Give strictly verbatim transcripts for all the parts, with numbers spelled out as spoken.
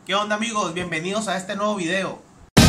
¿Qué onda, amigos? Bienvenidos a este nuevo video.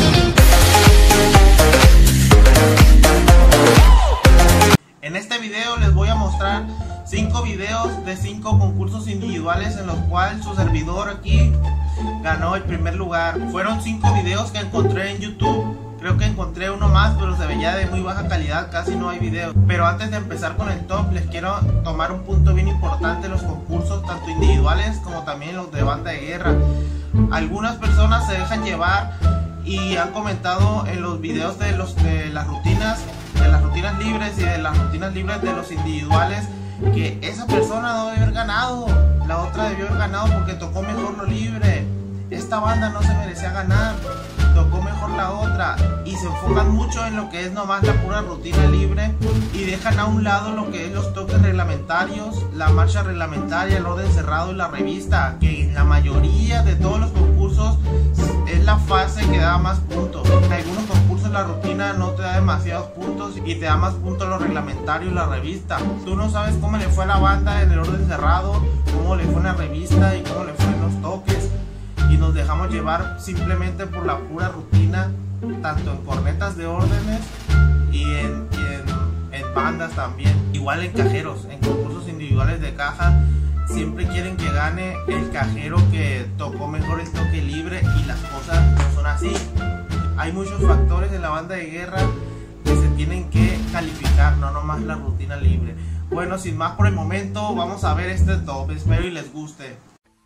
En este video les voy a mostrar cinco videos de cinco concursos individuales en los cuales su servidor aquí ganó el primer lugar. Fueron cinco videos que encontré en YouTube. Creo que encontré uno más, pero se veía de muy baja calidad, casi no hay videos. Pero antes de empezar con el top, les quiero tomar un punto bien importante: los concursos, tanto individuales como también los de banda de guerra. Algunas personas se dejan llevar y han comentado en los videos de, los, de las rutinas, de las rutinas libres y de las rutinas libres de los individuales, que esa persona no debe haber ganado, la otra debió haber ganado porque tocó mejor lo libre. Esta banda no se merecía ganar, tocó mejor la otra, y se enfocan mucho en lo que es nomás la pura rutina libre y dejan a un lado lo que es los toques reglamentarios, la marcha reglamentaria, el orden cerrado y la revista, que en la mayoría de todos los concursos es la fase que da más puntos. En algunos concursos la rutina no te da demasiados puntos y te da más puntos lo reglamentario y la revista. Tú no sabes cómo le fue a la banda en el orden cerrado, cómo le fue en la revista y cómo le fue en los toques, y nos dejamos llevar simplemente por la pura rutina, tanto en cornetas de órdenes y en, y en, en bandas también. Igual en cajeros, en concursos individuales de caja, siempre quieren que gane el cajero que tocó mejor el toque libre, y las cosas no son así. Hay muchos factores en la banda de guerra que se tienen que calificar, no nomás la rutina libre. Bueno, sin más por el momento, vamos a ver este top, espero y les guste.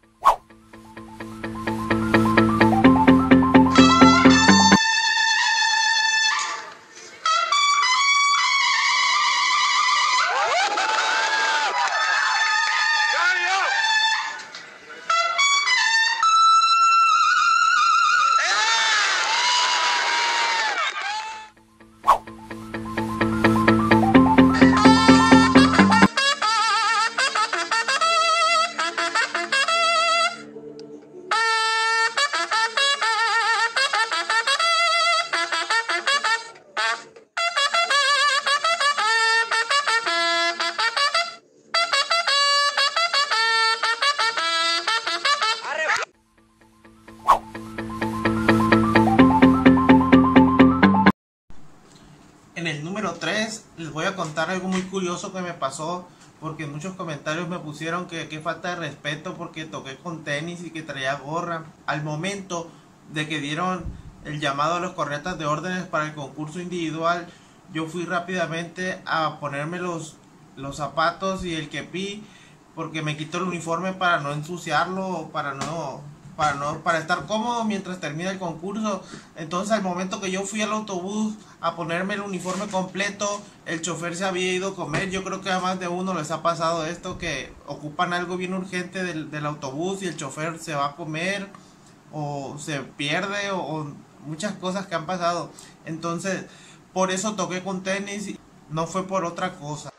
En el número tres les voy a contar algo muy curioso que me pasó, porque en muchos comentarios me pusieron que qué falta de respeto porque toqué con tenis y que traía gorra. Al momento de que dieron el llamado a los cornetas de órdenes para el concurso individual, yo fui rápidamente a ponerme los, los zapatos y el kepi, porque me quito el uniforme para no ensuciarlo, para no... Para, no, para estar cómodo mientras termina el concurso. Entonces, al momento que yo fui al autobús a ponerme el uniforme completo, el chofer se había ido a comer. Yo creo que a más de uno les ha pasado esto, que ocupan algo bien urgente del, del autobús y el chofer se va a comer o se pierde, o, o muchas cosas que han pasado. Entonces, por eso toqué con tenis, no fue por otra cosa.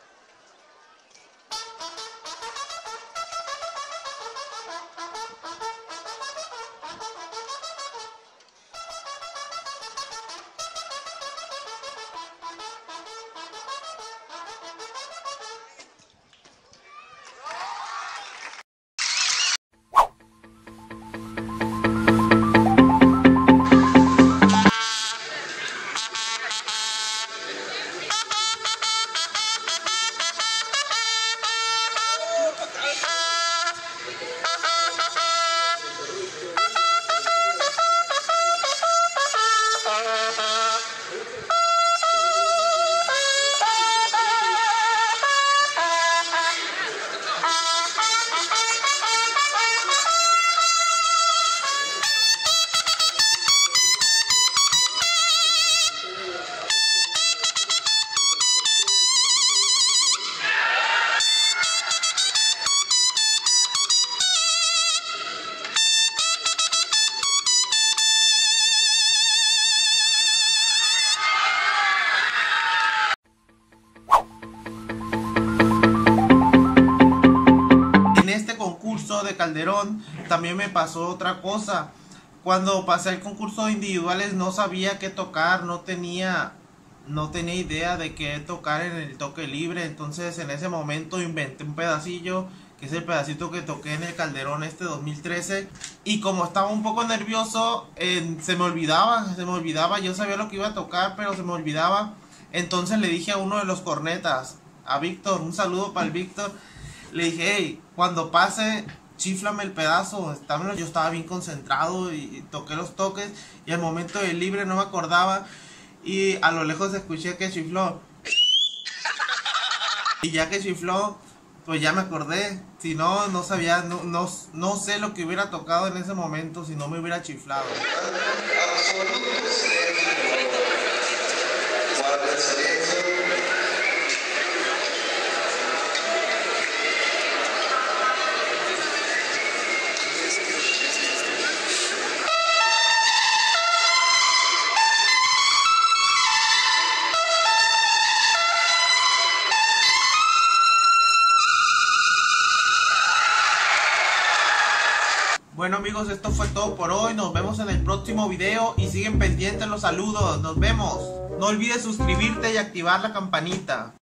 De Calderón también me pasó otra cosa. Cuando pasé el concurso de individuales no sabía qué tocar, no tenía no tenía idea de qué tocar en el toque libre. Entonces en ese momento inventé un pedacillo que es el pedacito que toqué en el Calderón este dos mil trece. Y como estaba un poco nervioso, eh, se me olvidaba, se me olvidaba, yo sabía lo que iba a tocar, pero se me olvidaba. Entonces le dije a uno de los cornetas, a Víctor, un saludo para el Víctor, le dije, hey, cuando pase, chíflame el pedazo. Yo estaba bien concentrado y, y toqué los toques, y al momento del libre no me acordaba, y a lo lejos escuché que chifló. Y ya que chifló, pues ya me acordé. Si no, no sabía, no, no, no sé lo que hubiera tocado en ese momento si no me hubiera chiflado. Bueno amigos, esto fue todo por hoy. Nos vemos en el próximo video y siguen pendientes los saludos. Nos vemos. No olvides suscribirte y activar la campanita.